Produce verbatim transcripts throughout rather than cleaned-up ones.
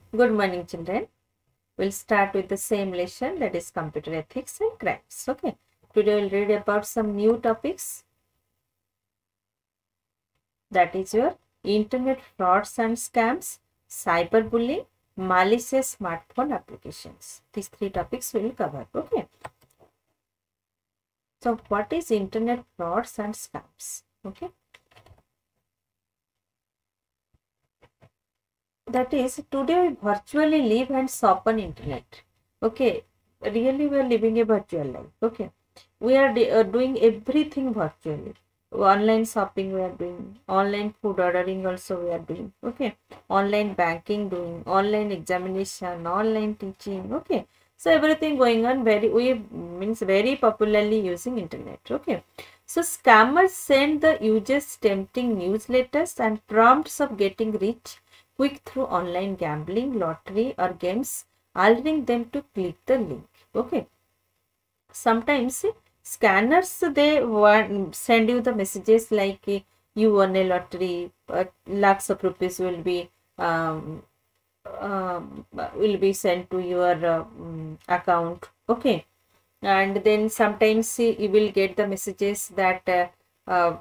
Good morning, children. We'll start with the same lesson, that is computer ethics and crimes. Okay. Today we'll read about some new topics. That is your internet frauds and scams, cyberbullying, malicious smartphone applications. These three topics we will cover. Okay. So what is internet frauds and scams? Okay. That is, today we virtually live and shop on internet. Okay. Really we are living a virtual life. Okay. We are uh, doing everything virtually. Online shopping we are doing, online food ordering also we are doing. Okay. Online banking doing, online examination, online teaching. Okay. So everything going on very, we means very popularly using internet. Okay. So scammers send the users tempting newsletters and prompts of getting rich quick through online gambling, lottery or games, alluring them to click the link. Okay. Sometimes scanners, they want, send you the messages like you won a lottery, uh, lakhs of rupees will be um, um, will be sent to your uh, um, account. Okay. And then sometimes you will get the messages that uh, uh,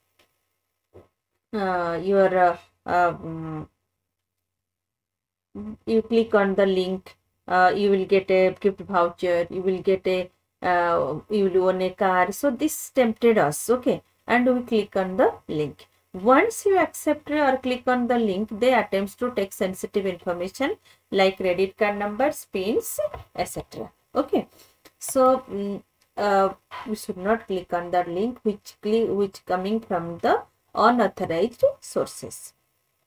uh, your uh, um, you click on the link, uh, you will get a gift voucher, you will get a uh, you will own a car. So this tempted us. Okay. And we click on the link. Once you accept or click on the link, they attempt to take sensitive information like credit card numbers, pins, et cetera. Okay. So um, uh, we should not click on the link which which coming from the unauthorized sources.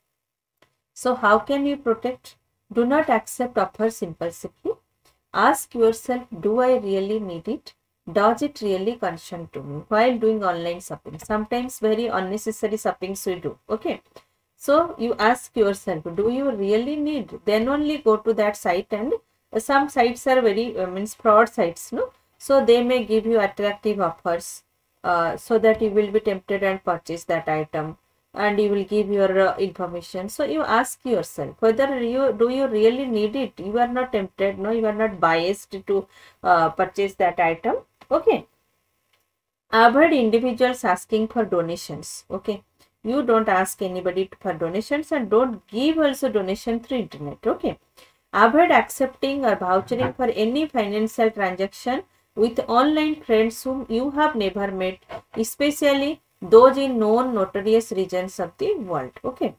So how can you protect? Do not accept offers impulsively. Ask yourself, do I really need it? Does it really concern to me while doing online shopping? Sometimes very unnecessary shoppings we do. Okay. So you ask yourself, do you really need? Then only go to that site, and uh, some sites are very uh, means fraud sites, no? So they may give you attractive offers uh, so that you will be tempted and purchase that item, and you will give your uh, information. So you ask yourself whether you do you really need it. You are not tempted, no, you are not biased to uh, purchase that item. Okay. Avoid individuals asking for donations. Okay. You don't ask anybody for donations, and don't give also donation through internet. Okay. Avoid accepting or vouchering for any financial transaction with online friends whom you have never met, especially those in known notorious regions of the world. Okay.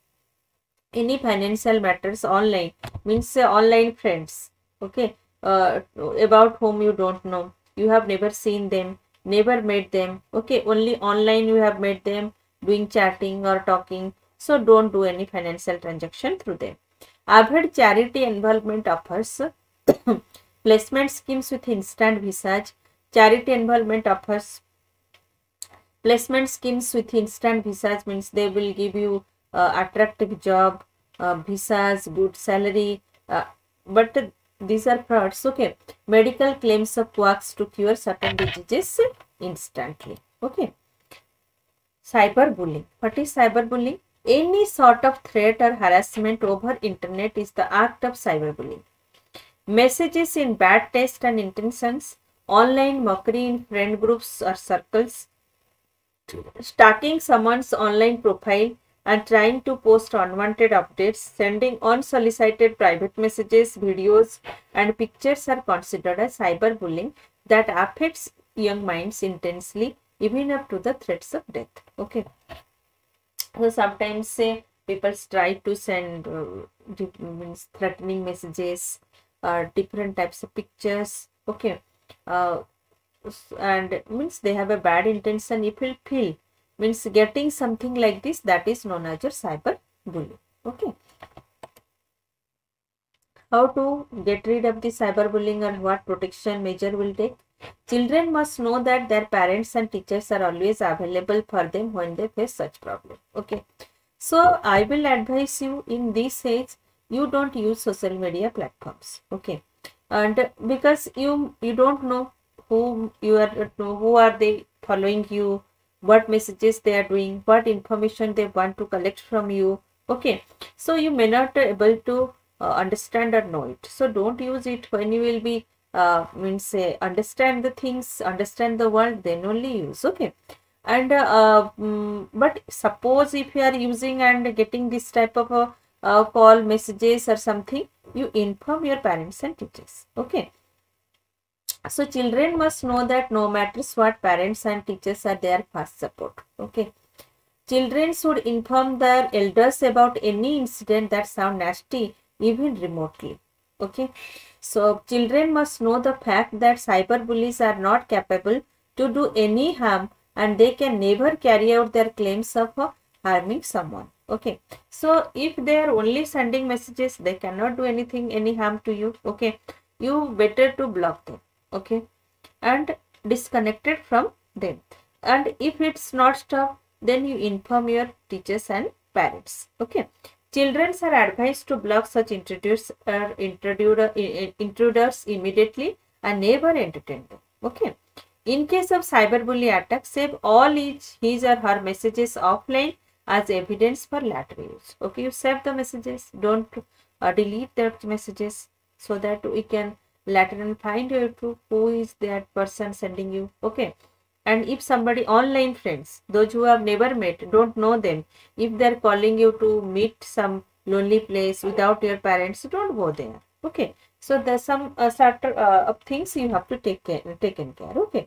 Any financial matters online means uh, online friends. Okay. Uh, about whom you don't know, you have never seen them, never met them. Okay. Only online you have met them, doing chatting or talking. So don't do any financial transaction through them. Avoid charity involvement offers, placement schemes with instant visage. Charity involvement offers, placement schemes with instant visas means they will give you uh, attractive job, uh, visas, good salary, uh, but these are frauds. Okay. Medical claims of quacks to cure certain diseases instantly. Okay. Cyberbullying. What is cyberbullying? Any sort of threat or harassment over internet is the act of cyberbullying. Messages in bad taste and intentions, online mockery in friend groups or circles, stalking someone's online profile and trying to post unwanted updates, sending unsolicited private messages, videos, and pictures are considered as cyberbullying that affects young minds intensely, even up to the threats of death. Okay. So sometimes say people try to send uh, means threatening messages, uh, different types of pictures. Okay. Uh, and means they have a bad intention. If you feel means getting something like this, that is known as your cyber bullying. Okay. How to get rid of the cyberbullying and what protection measure will take? Children must know that their parents and teachers are always available for them when they face such problem. Okay. So I will advise you in this age, you don't use social media platforms. Okay. And because you you don't know who you are, who are they following you, what messages they are doing, what information they want to collect from you. Okay. So you may not be able to uh, understand or know it. So don't use it when you will be uh, means say understand the things, understand the world, then only use. Okay. And uh, um, but suppose if you are using and getting this type of a uh, call messages or something, you inform your parents and teachers. Okay. So children must know that no matter what, parents and teachers are their first support. Okay. Children should inform their elders about any incident that sound nasty, even remotely. Okay. So children must know the fact that cyberbullies are not capable to do any harm and they can never carry out their claims of uh, harming someone. Okay. So if they are only sending messages, they cannot do anything, any harm to you. Okay. You better to block them. Okay. And disconnected from them. And if it's not stopped, then you inform your teachers and parents. Okay. Children are advised to block such intruders, uh, intruder, uh, intruders immediately and never entertain them. Okay. In case of cyberbully attack, save all his, his or her messages offline as evidence for later use. Okay. You save the messages. Don't uh, delete the messages so that we can later and find out who is that person sending you. Okay. And if somebody online friends, those who have never met, don't know them, if they're calling you to meet some lonely place without your parents, don't go there. Okay. So there's some uh, sort of, uh, of things you have to take care, taken care. Okay.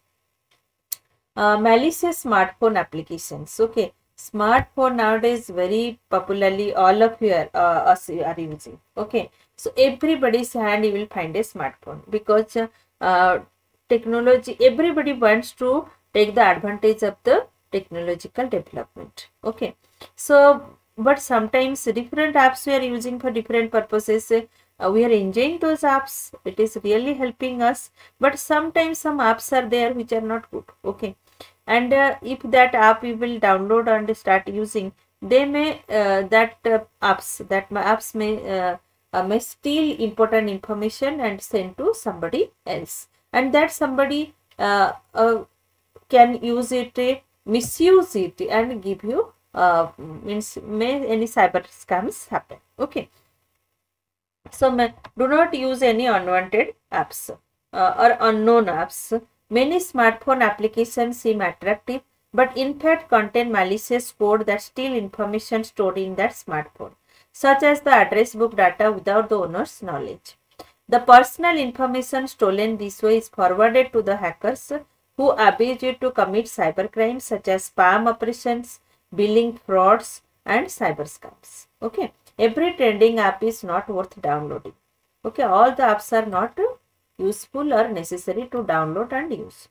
Uh, malicious smartphone applications. Okay. Smartphone nowadays very popularly all of you are, uh, us are using. Okay. So everybody's hand you will find a smartphone because uh, uh, technology, everybody wants to take the advantage of the technological development. Okay. So, but sometimes different apps we are using for different purposes. Uh, we are enjoying those apps. It is really helping us. But sometimes some apps are there which are not good. Okay. And uh, if that app you will download and start using, they may, uh, that uh, apps, that apps may, uh, uh, may steal important information and send to somebody else. And that somebody uh, uh, can use it, uh, misuse it and give you, uh, means may any cyber scams happen. Okay. So may, do not use any unwanted apps uh, or unknown apps. Many smartphone applications seem attractive, but in fact contain malicious code that steal information stored in that smartphone, such as the address book data without the owner's knowledge. The personal information stolen this way is forwarded to the hackers who abuse it to commit cybercrimes such as spam operations, billing frauds, and cyber scams. Okay. Every trending app is not worth downloading. Okay. All the apps are not useful or necessary to download and use.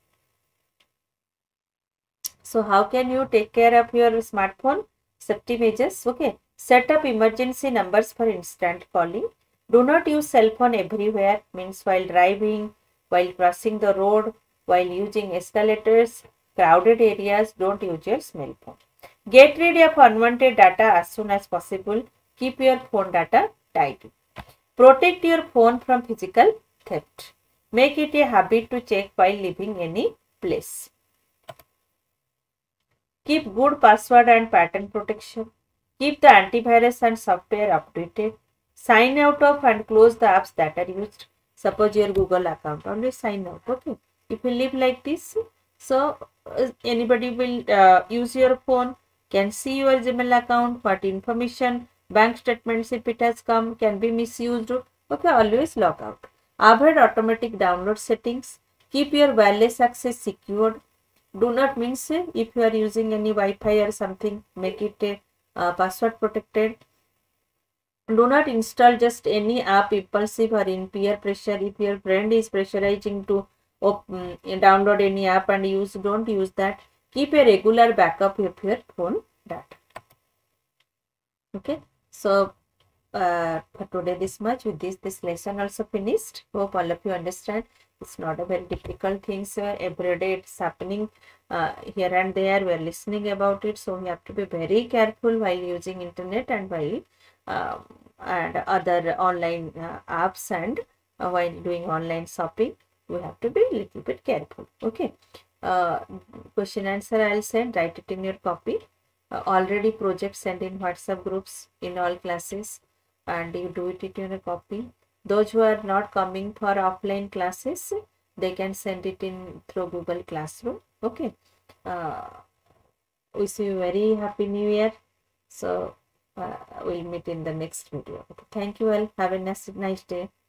So how can you take care of your smartphone? Safety measures. Okay. Set up emergency numbers for instant calling. Do not use cell phone everywhere, means while driving, while crossing the road, while using escalators, crowded areas, don't use your cell phone. Get rid of unwanted data as soon as possible. Keep your phone data tidy. Protect your phone from physical theft. Make it a habit to check while leaving any place. Keep good password and pattern protection. Keep the antivirus and software updated. Sign out of and close the apps that are used. Suppose your Google account, only sign out. Okay. If you live like this, so uh, anybody will uh, use your phone, can see your Gmail account, what information, bank statements if it has come, can be misused. Okay, always log out. Avoid automatic download settings. Keep your wireless access secured. Do not means if you are using any Wi-Fi or something, make it a uh, password protected. Do not install just any app impulsive or in peer pressure. If your friend is pressurizing to open, download any app and use, don't use that. Keep a regular backup of your phone data. Okay. So uh, for today this much. With this, this lesson also finished. Hope all of you understand. It's not a very difficult thing, sir. Every day it's happening uh, here and there. We are listening about it. So we have to be very careful while using internet and while uh, and other online uh, apps and uh, while doing online shopping. We have to be a little bit careful. Okay. Uh, question answer I'll send. Write it in your copy. Uh, already projects sent in WhatsApp groups in all classes. and you do it in a copy. Those who are not coming for offline classes, they can send it in through Google Classroom. Okay. Uh, wish you very happy new year. So uh, we'll meet in the next video. Okay. Thank you all. Have a nice, nice day.